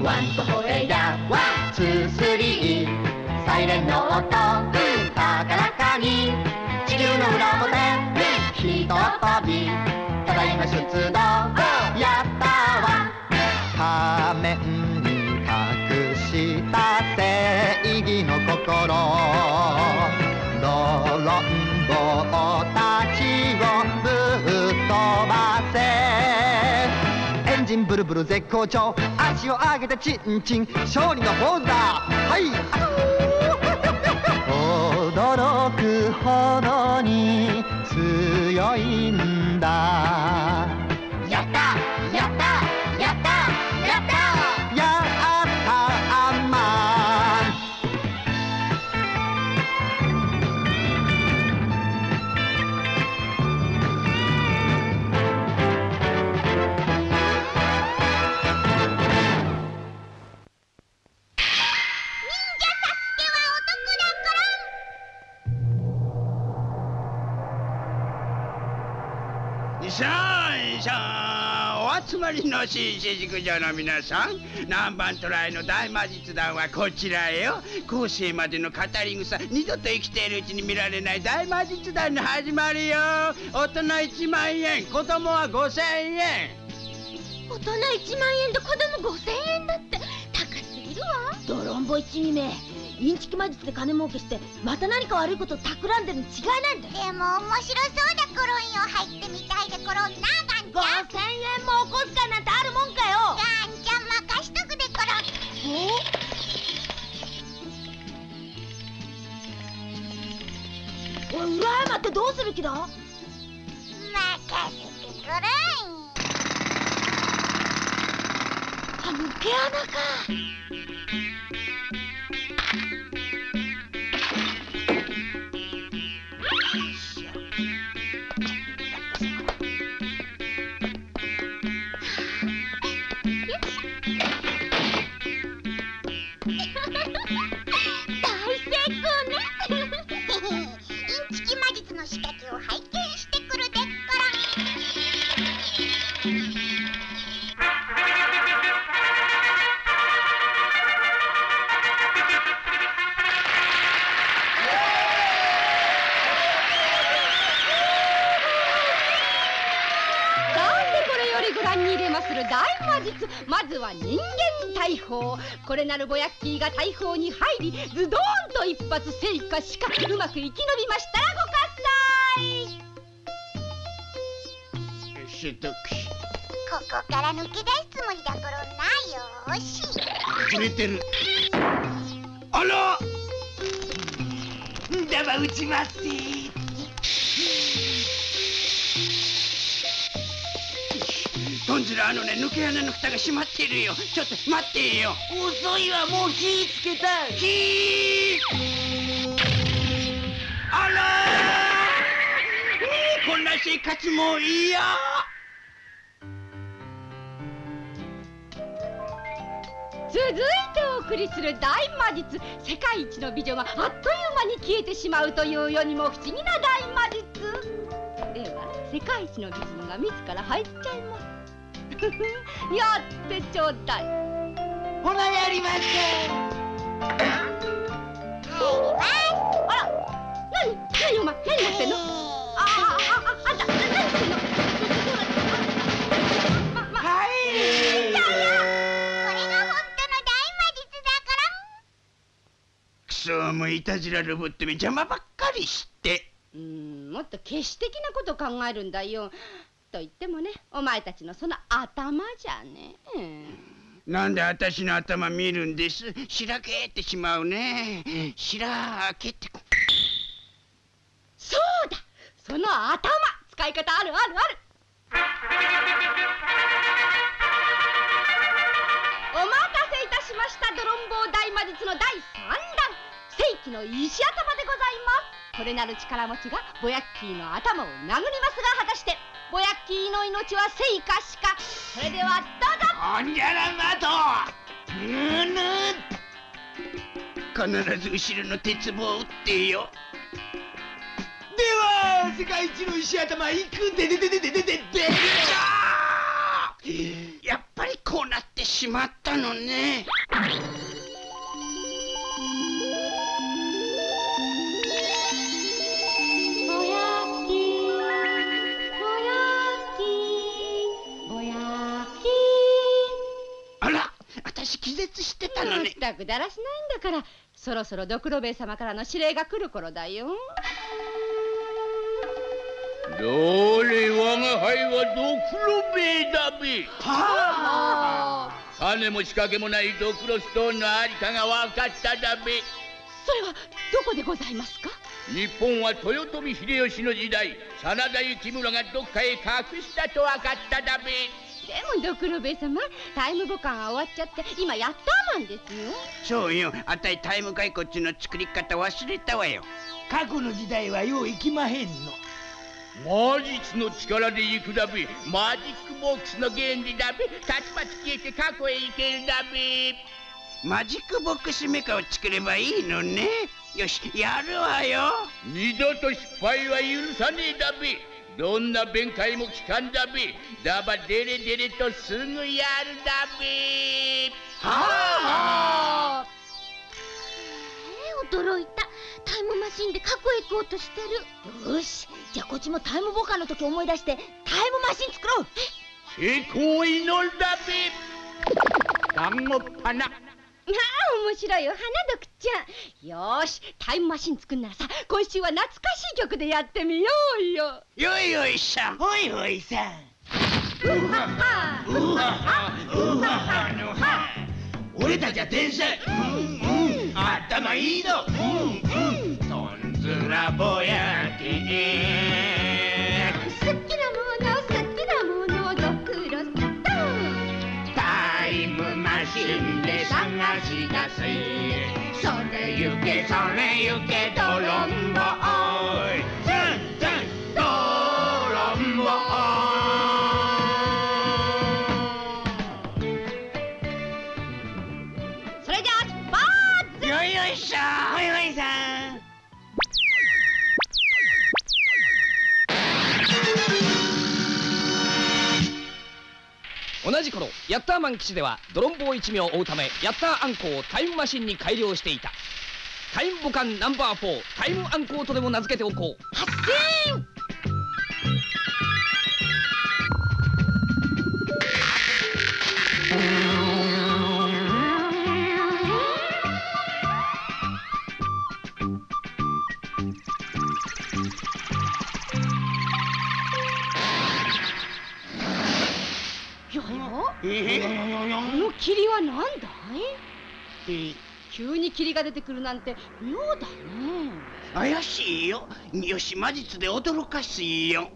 ワンと吠えやワンツースリーサイレンの音高らかに地球の裏表ひとたびただいま出動やったわ仮面に隠した正義の心ドロンボたちをぶっ飛ばせエンジンブルブル絶好調足を上げてチンチン勝利のポーズだはい驚くほどに強いんだやったやったやったやったやったアンマンお集まりの新種塾女の皆さん南蛮トライの大魔術団はこちらへよ後世までの語り草二度と生きているうちに見られない大魔術団の始まりよ大人1万円子供は5000円大人1万円で子供5000円だって高すぎるわドロンボ一味めインチキ魔術で金儲けしてまた何か悪いことを企んでるに違いないんだよでも面白そうだコロンよ入ってみたいでコロンなガンちゃん5000円もお小遣いなんてあるもんかよガンちゃん任しとくでコロンおい裏山ってどうする気だ任せてコロン抜け穴かまずは人間大砲これなるボヤッキーが大砲に入りズドーンと一発成果しかうまく生き延びましたらご喝采ここから抜け出すつもりだコロンなよしずれてるあらだば撃ちますトンズラ抜け穴の蓋が閉まってるよちょっと待ってよ遅いわもう火つけた火あらこんな生活もいいや続いてお送りする大魔術世界一の美女があっという間に消えてしまうという世にも不思議な大魔術では世界一の美人が自ら入っちゃいますやってちょうだいほなやりましょう入りますあら何お前何やってんのあんた何してんのはいこれが本当の大魔術だからくそもういたずらロボットめ邪魔ばっかりしてもっと決死的なこと考えるんだよと言ってもねお前たちのその頭じゃねなんで私の頭見るんですしらけってしまうねしらけってそうだその頭使い方あるお待たせいたしましたドロンボー大魔術の第3弾世紀の石頭でございますこれなる力持ちがボヤッキーの頭を殴りますが果たしてボヤッキーの命は生か死かそれではどうぞほんじゃらまとぬぬ必ず後ろの鉄棒を打ってよでは世界一の石頭いくでやっぱりこうなってしまったのね気絶してたのね。 全くだらしないんだから、そろそろドクロベエ様からの指令が来る頃だよ。 どれ我が輩はドクロベエだべ。 はあ。 種も仕掛けもないドクロストーンのありかが分かっただべ。 それはどこでございますか？ 日本は豊臣秀吉の時代、真田幸村がどっかへ隠したと分かっただべ。 でもドクロベエ様、タイムボカンが終わっちゃって今ヤッターマンですよ。 そうよ、あたいタイム骸骨の作り方忘れたわよ。 過去の時代はよう行きまへんの。 魔術の力で行くだべ。マジックボックスの原理だべ。たちまち消えて過去へ行けるだべ。 マジックボックスメカを作ればいいのね。よし、やるわよ。 二度と失敗は許さねえだべ。どんな弁解も聞かんだべ。だばデレデレとすぐやるだべ。 はあ。 驚いた。タイムマシンで過去へ行こうとしてる。よし、じゃあこっちもタイムボカンの時思い出してタイムマシン作ろう。 成功を祈るだべ。団子っぱな。 ああ、面白いよ、花ドクちゃん。よーし、タイムマシン作んならさ、今週は懐かしい曲でやってみようよ。 よいよいさん。 ほいほいさん。 うははうははうははのは。俺たちは天才。頭いいの。とんずらぼやけ。 好きなもの好きなものドクロストーン。 タイムマシンで探し出す。それゆけそれゆけドロンボーイ。ズンズンドロンボーイ。 それじゃあ出発。 よいよいしょ。 ほいほいさん。 同じ頃ヤッターマン基地では泥んぼ一味を追うためヤッターアンコをタイムマシンに改良していた。タイムボカンナンバー4タイムアンコーとでも名付けておこう。 発進。この霧は何だい？急に霧が出てくるなんて妙だね。 怪しいよ。よし、魔術で驚かすよ。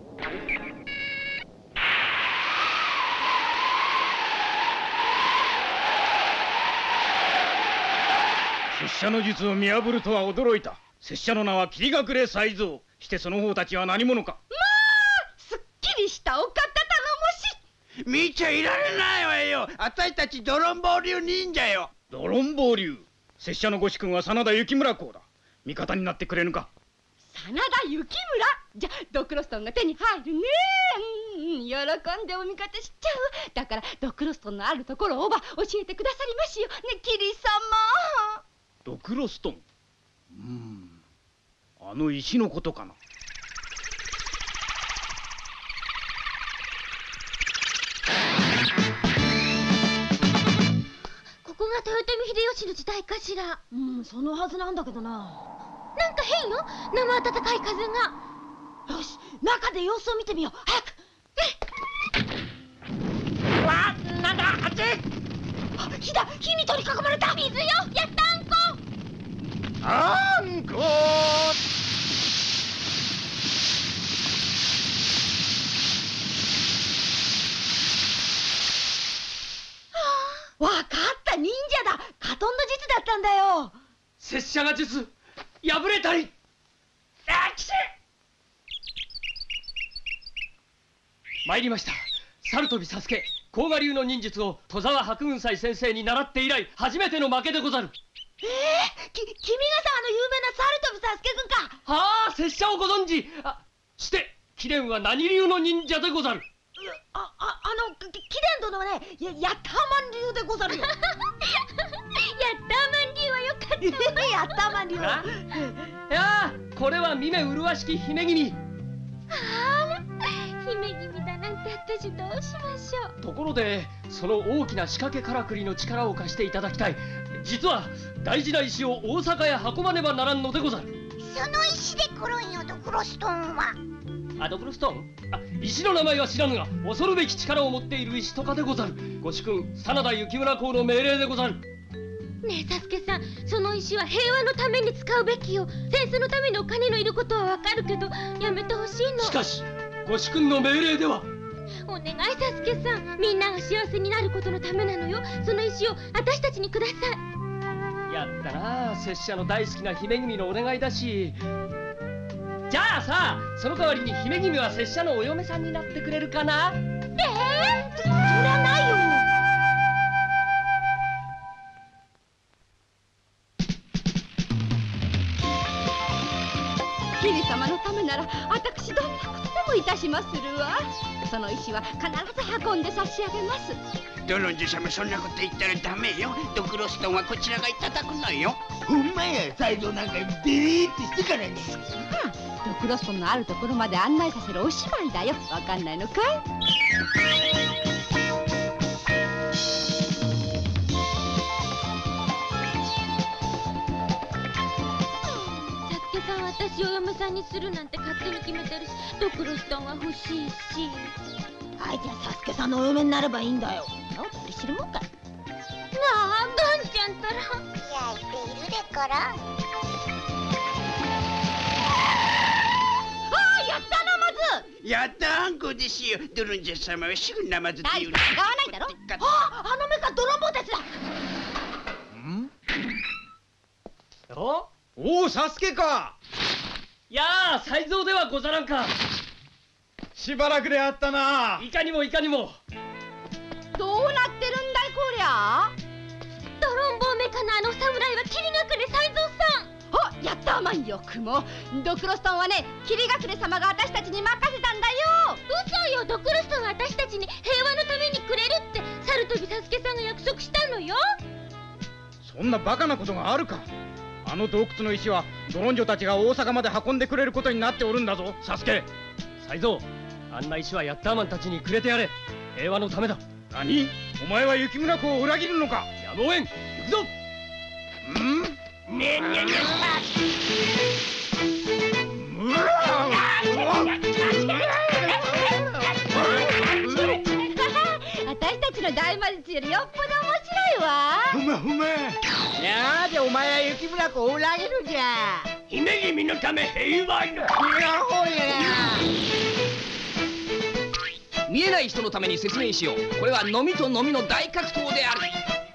拙者の術を見破るとは驚いた。拙者の名は霧隠れ才蔵。してその方たちは何者か。 まあ、すっきりしたお方頼もしい。 見ちゃいられないわよ。あたいたちドロンボ流忍者よ。 ドロンボー流。拙者のご主君は真田幸村公だ。味方になってくれぬか。 真田幸村。じゃドクロストンが手に入るね。喜んでお味方しちゃう。だからドクロストンのあるところを教えてくださりましよね、キリ様。 ドクロストン。あの石のことかな。 ここが豊臣秀吉の時代かしら。そのはずなんだけどな。なんか変よ、生暖かい風が。よし、中で様子を見てみよう。早く。 わ、なんだ、あっち。 火だ、火に取り囲まれた。水よ、やったあんこ。 あんこ。 わかった、忍者だ。カトンの術だったんだよ。 拙者が術破れたり。 あっち。 参りました。猿飛サスケ甲賀流の忍術を戸沢白雲斎先生に習って以来初めての負けでござる。 君がさ、有名な猿飛サスケ君か。 はあ、拙者をご存知。して貴殿は何流の忍者でござる？ 貴殿殿はね、ヤッターマン流でござるよ。ヤッターマン流はよかったわ。ヤッターマン流は。 いやこれは見目麗しき姫君。 あら、姫君だなんて私どうしましょう。 ところでその大きな仕掛けからくりの力を貸していただきたい。実は大事な石を大阪へ運ばねばならんのでござる。 その石で来るんよ、ドクロストーンは。 ドクロストーン？石の名前は知らぬが恐るべき力を持っている石とかでござる。ご主君真田幸村公の命令でござる。 ねえサスケさん、その石は平和のために使うべきよ。戦争のためにお金のいることはわかるけどやめてほしいの。 しかしご主君の命令では。 お願いサスケさん、みんなが幸せになることのためなのよ。その石を私たちにください。 やったな、拙者の大好きな姫君のお願いだし。じゃあさ、その代わりに姫君は拙者のお嫁さんになってくれるかな？ そりゃないよ。 キリ様のためなら私どんなことでもいたしまするわ。その石は必ず運んで差し上げます。 ドロンジュ様、そんなこと言ったらダメよ。ドクロストンはこちらがいただくのよ。 ほんまや、サイドなんかデリーってしてからね。 ドクロストンのあるところまで案内させるお芝居だよ。わかんないのかい？ 私を嫁さんにするなんて勝手に決めてるし、ドクロストンは欲しいし。 はい、じゃあサスケさんのお嫁になればいいんだよ。なお取り知るもんか。 なあ、ガンちゃんったら焼いているでから。 やったナマズ。 やったあんこですよ。ドロンジュ様はすぐナマズって言うの。 使わないだろ。 あの目が泥棒たちだ。 おお、サスケか。 やあ、才蔵ではござらんか。 しばらくであったな。 いかにもいかにも。 どうなってるんだいこりゃ。 ドロンボーメカのあの侍は霧隠れ才蔵さん。 やったまんよくも。ドクロストンはね、霧隠れ様が私たちに任せたんだよ。 嘘よ、ドクロストンは私たちに平和のためにくれるってサルトビサスケさんが約束したのよ。 そんなバカなことがあるか。あの洞窟の石はドロンジョたちが大阪まで運んでくれることになっておるんだぞ。 サスケ、才蔵、あんな石はヤッターマンたちにくれてやれ。平和のためだ。 何？お前は雪村公を裏切るのか？ やむをえん。行くぞ。 ねんにゃにゃ私たちの大魔術よりよっぽど面白いわ。 ふまふま。 なんでお前は雪村公を裏切るじゃ。 姫君のため平和の。 見えない人のために説明しよう。これは飲みと飲みの大格闘である。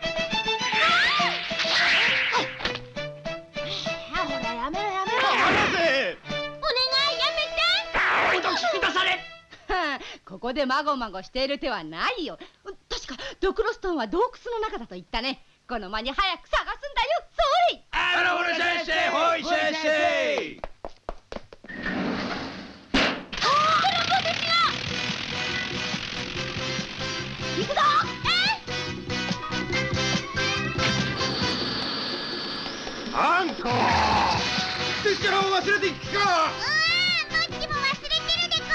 ほらやめろやめろ。 離せ。 お願いやめて。 おどきくだされ。 ここでまごまごしている手はないよ。確かドクロストンは洞窟の中だと言ったね。この間に早く探すんだよ。それ。 あらほら先生、ほい先生。 行くぞ。 あんこ。拙者らを忘れていくか。 どっちも忘れてるでこ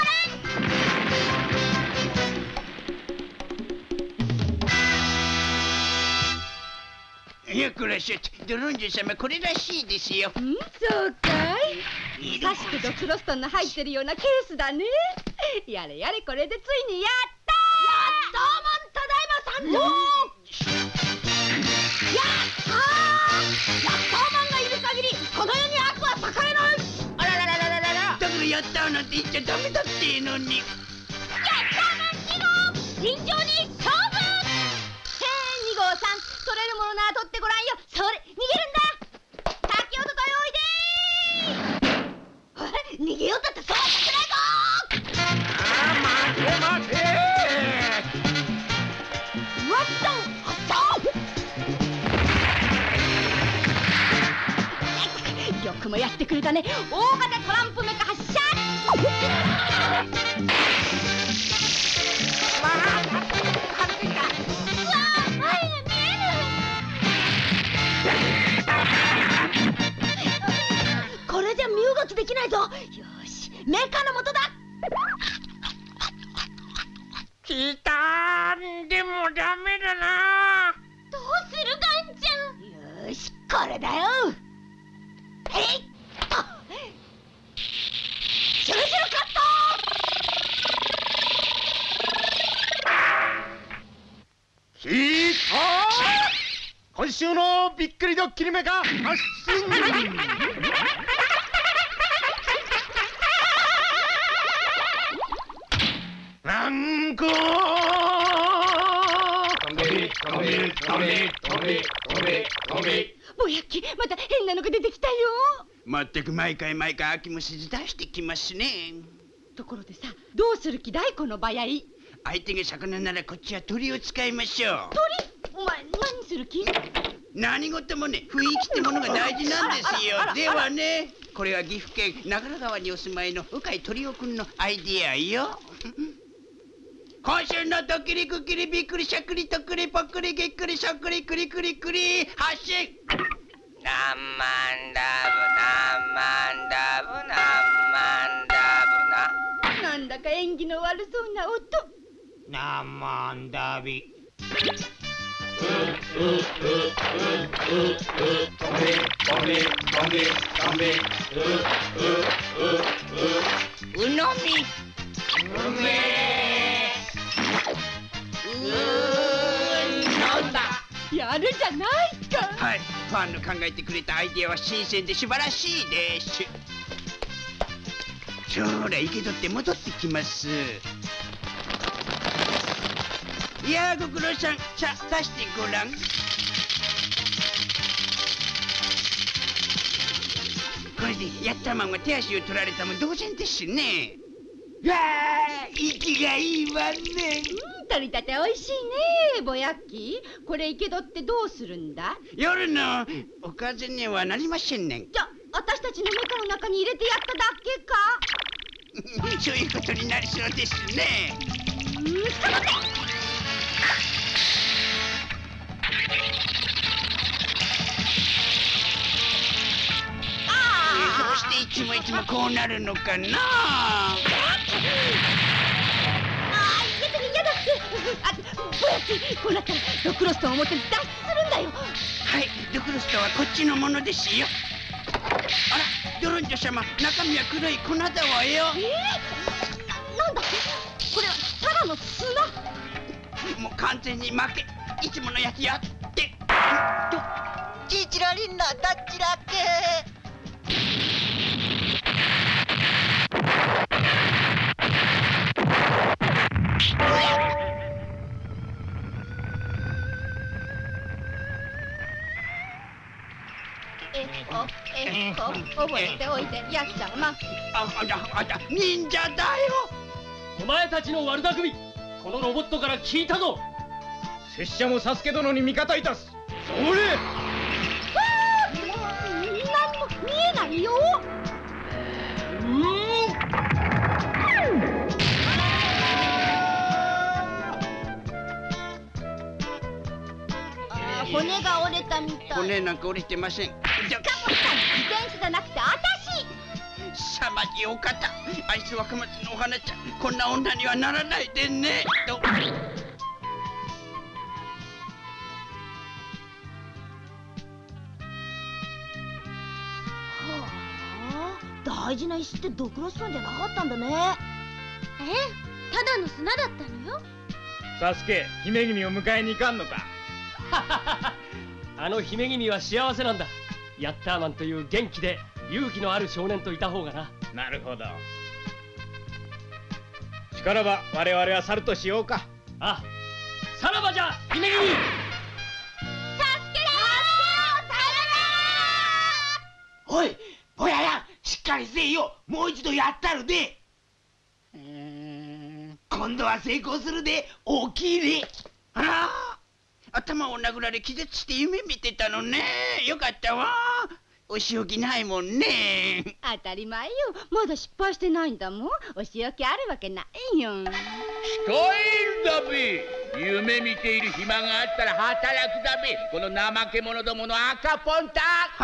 らん。よくらっしゃって、ドロンジュ様これらしいですよ。 そうかい。さしくドクロストンの入ってるようなケースだね。やれやれ、これでついにやったー。やったーマン、ただいま参上。やったー。やったーマンがいる限りこの世に悪は栄えない。 あららららららら。だからやったーなんて言っちゃダメだっていうのに。 やったーマン2号、尋常に勝負。 2号さん、取れるものなら取ってごらんよ。それ、逃げるんだ。先ほどとおいでー。逃げようったってそうはさせないぞー。 待て。 わっと発射。よくもやってくれたね。大型トランプメカ発射。これじゃ身動きできないぞ。よし、メカの元だ。 聞いたでもダメだな。 どうするガンちゃん。よし、これだよ。えいっとシュルシュルカット。 聞いた。今週のびっくりドッキリメカ発信。なんこぼやき、また変なのが出てきたよ。 まったく毎回秋虫出してきますね。 ところでさ、どうする気だいこの場合。 相手が魚ならこっちは鳥を使いましょう。 鳥？お前何する気？ 何事もね、雰囲気ってものが大事なんですよ。ではね、これは岐阜県長良川にお住まいの鵜飼鳥雄くんのアイディアよ。今週のドッキリクッキリびっくりしゃっくりとっくりぽっくりげっくりしょっくりくりくりくり発信。なんまんだぶな。 なんだか縁起の悪そうな音。 なんまんだび。 うのみ。 やるじゃないか。 はい、ファンの考えてくれたアイデアは新鮮で素晴らしいです。将来生け取って戻ってきます。いやー、ご苦労さん、さあ出してごらん。これでヤッターマンは手足を取られたも同然ですね。いやー、息がいいわね。 取りたておいしいね。ぼやき、これ生け取ってどうするんだ？ 夜のおかずにはなりませんねん。 じゃ、私たちのメカの中に入れてやっただけか？ そういうことになりそうですね。 さて。 どうしていつもこうなるのかな。 ぼやき、こうなったらドクロストンを持って脱出するんだよ。 はい、ドクロストンはこっちのものですよ。あら、ドロンジョ様、中身は黒い粉だわよ。 なんだって？これはただの砂。 もう完全に負け。いつものやつやって。 チチラリンナダッチラッケ覚えておいて、ヤッターマン。 忍者だよ。 お前たちの悪巧み、このロボットから聞いたぞ。 拙者もサスケ殿に味方いたす。それ。 何も見えないよ。 骨が折れたみたい。 骨なんか折れてません。 しかもさ、自転車じゃなくて私。 さまじいお方、あいつ若松のお花ちゃん、こんな女にはならないでねと。 大事な石ってドクロストンじゃなかったんだね。ただの砂だったのよ。 サスケ、姫君を迎えに行かんのか。 あの姫君は幸せなんだ。ヤッターマンという元気で勇気のある少年といた方がな。 なるほど。しからば我々は去るとしようか。 あ、さらばじゃ姫君。 おい、ぼややん、しっかりせえよ。もう一度やったるで。今度は成功するで。大きいで。あら、頭を殴られ気絶して夢見てたのね。よかったわ。お仕置きないもんね。 当たり前よ。まだ失敗してないんだもん。お仕置きあるわけないよ。 使えるだべ。夢見ている暇があったら働くだべ。この怠け者どもの赤ポンタ。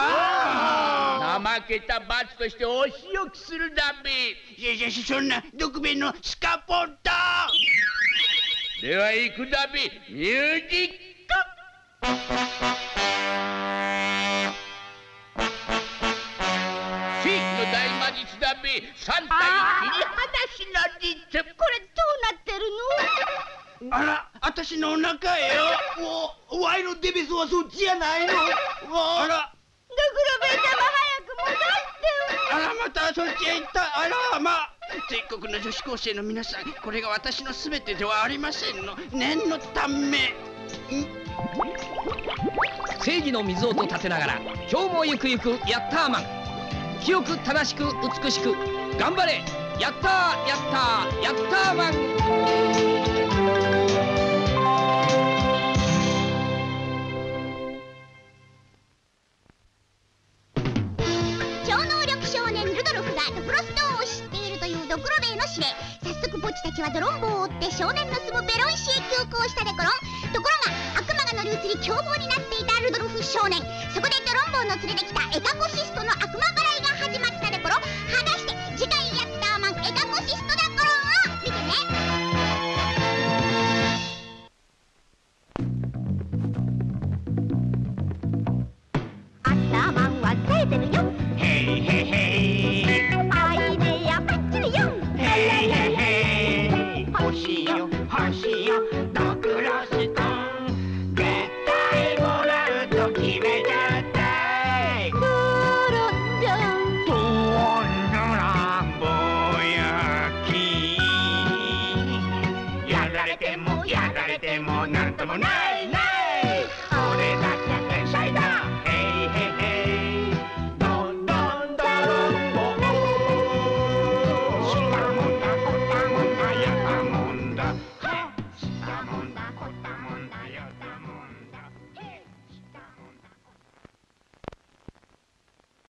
怠けた罰としてお仕置きするだべ。 いやそんな毒弁のスカポンタ。 では行くだべ、ミュージック。世紀の大魔術だべ、3体切り離しの術。 これどうなってるの？ あら、私のお腹よ。 ワイのデベソはそっちやないの。 あら、 ドクロベイ様早く戻ってあら、またそっちへ行った。あら、まあ。全国の女子高生の皆さん、これが私の全てではありませんの。念のため。 正義の水音立てながら今日もゆくゆくヤッターマン。清く正しく美しく頑張れヤッターヤッターヤッターマン。 超能力少年ルドルフがドクロストーンを知っているというドクロベイの指令。早速ポチたちはドロンボを追って少年の住むベロン市へ急行したでころん。ところが悪魔が乗り移り凶暴になっていたルドルフ少年。そこでドロンボの連れてきたエカコシストの悪魔払いが始まったでころ。果たして次回ヤッターマンエカコシストだころんを見てね。アッターマンは冴えてるよ。 へいへいへい。 アイデアバッチリよ。 へいへいへい。欲しいよ、欲しいよ、ドクロストーン。絶対もらうと決めちゃったい。 ドロンジョンどんなぼやき。やられてもやられてもなんともない。